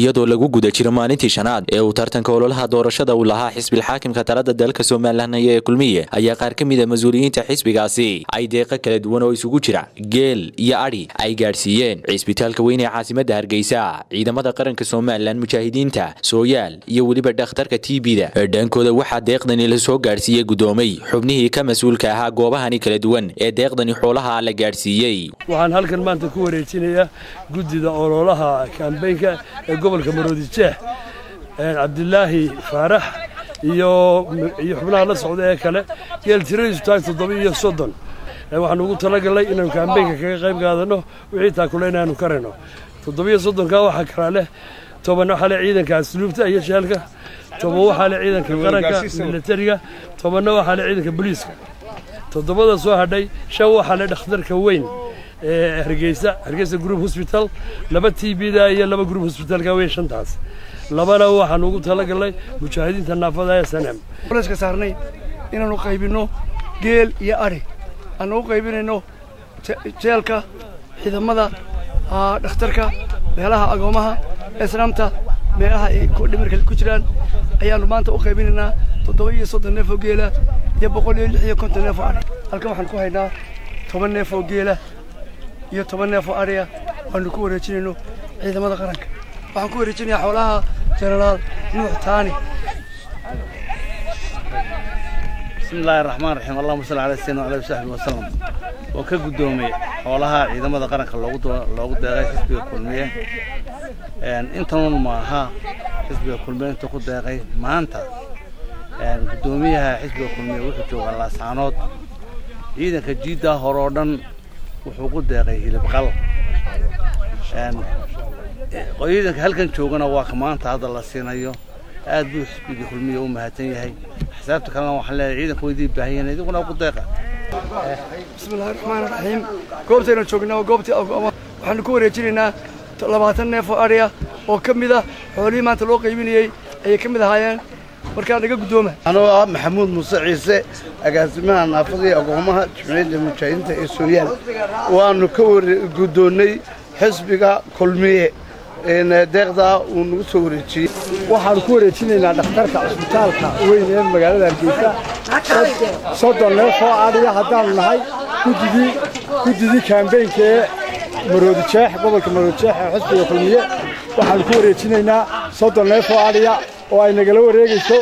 iyadoo lagu guda jiro maalintii shanaad ee uu tartanka ololaha doorashada uu lahaa xisbiga xaakimka talada dalka Soomaaliland ee kulmiye ayaa qaar ka mid ah mas'uuliyiinta xisbigaasi ay deeqa kala duwan oo isugu jira geel iyo ari ay gaarsiiyeen cisbitaalka weyn ee caasimadda Hargeysa ciidamada qaranka Soomaaliland mujaahidiinta Sooyaal iyo waliba dhakhtarka TB-da dhankooda waxa deeqdani la soo gaarsiiyay gudoomay xubnihii ka mas'uulka ahaa goobahani kala duwan ee deeqdani xoolaha la gaarsiiyay waxaan halkan maanta ku wareejinayaa gudida ololaha kambeynka ee gobolka Maroodi Jeex Cabdillaahi Faarax iyo xubnaha la socda ee kale geel tiradiisu tahay 730 waxaan ugu talagalay inaan kambeynka kaga qayb qaadano wixii taakuleynaynu karayno 730 ka waxa kala leh 10 waxa leh ciidanka asluubta iyo shaalka 10 waxa leh ciidanka qaranka militariga 10 waxa leh ciidanka booliiska 7 soo hadhay 5 waxa leh dhakhtarka weyn Hargeysa Group Hospital laba TB-da iyo laba Group Hospital ka weyn shantaas labana waxaan ugu talagalay mujaahidiinta naafada ee sanam qoyska saarnay inaanu qaybino geel iyo ari aan u qaybinayno jeelka ciidamada dhakhtarka meelaha agoomaha islaamta meelaha ay ku dhimirka ku jiraan ayaanu maanta u qaybinaynaa 730 neef oo geela iyo 156 neef oo ari halkan waxaan ku haynaa 10 neef oo geela iyo 10 neef oo ari aan ku wareejinayno ciidamada qaranka waxaan ku wareejinayaa xoolaha General Nuux Taani bismillahir rahmaanir rahiim Allahumma salli ala sayyidina wa ala sahbihi wa sallam oo ka gudoomay xoolaha ciidamada qaranka loogu deeqay xisbiga kulmiye intan ma aha xisbiga kulmiye inta ku deeqay maanta gudoomiyaha xisbiga kulmiye wuxuu joogaa Laascaanood ciidanka jiida hore oo dhan wuxuu ku deeqay hilib qal qoydanka halkan joogana waa maanta hadda la siinayo aad buu xisbiga kulmiye u mahadsan yahay xisaabta kalena waxa la ciidanka weydii baahiyen idinku ku deeqa bismillahir rahmaanir rahiim goobteena joognaa goobtii waxaan ku wareejinaynaa 20 neef oo ari oo kamid ah xoolihii maanta loo qaybinayay ay kamid ahaayeen marka naga gudooma anoo Maxamuud Muuse Ciise agaasimaha naafada iyo agoomaha jumhuriyadda mujaahidiinta ee Sooyaal waanu ka gudoonay xisbiga kulmiye deeqda uu nagu soo wareejiyay waxaan ku wareejinaynaa dhakhtarka cisbitaalka weyn ee magaalada Hargeysa 30 neef oo ari haddaan nahay gudidii kambeynka ee Maroodi Jeex gobolka Maroodi Jeex ee xisbiga kulmiye waxaan ku wareejinaynaa 30 neef oo ari oo ay nagala wareegayso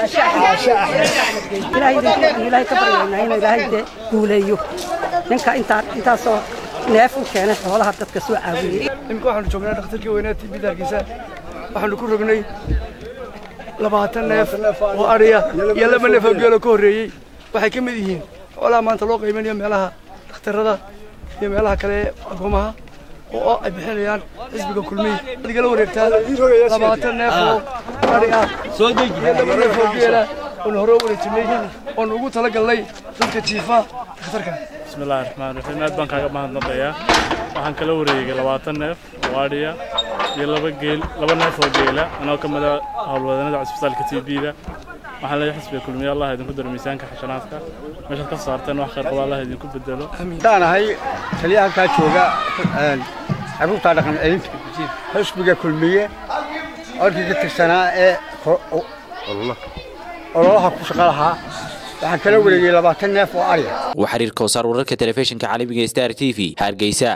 ilaahay ka baryayna inuu ilaahay guuleeyo ninka intaasoo neef u keenay xoolaha dadka soo caawiyay imka waxaanu joognaa dhakhtarka weynaa TB-da Hargeysa waxaanu ku rognay 20 neef oo ari iyo 2 neef oo geel ka horeeyay waxay ka mid yihiin xoolaha maanta loo qaybinayo meelaha dhakhtarada iyo meelaha kale agoomaha oo ay bixinayaan xisbiga kulmiye digala wareegtaa 20 neef oo ari soo dejiyo 2 neef oo geela oo hore u wareejinay oo ugu talagalay dadka jiifa dhakhtarka bismillahir rahmaanir rahiim aad baan kaaga mahadnaqayaa waxaan kala wareegay 20 neef oo ari iyo 2 neef oo geela anoo ka mid ah howlwadanada cisbitaalka TB-da waxaan leeyahay xisbiga kulmiye Allah idinku daro miisaanka xashanaadka meesha ka saarteen wax khayr qaba Allah idinku bedelo taanahay taliyaha ka jooga xarunta dhaqan celinta xisbiga kulmiye arkiga tirsanaa ee ololaha ku shaqalaha waxaan kala wareegay 20 neef oo ari وحرير كوثر وركة تلفزيون كعالمي ستار TV Hargeysa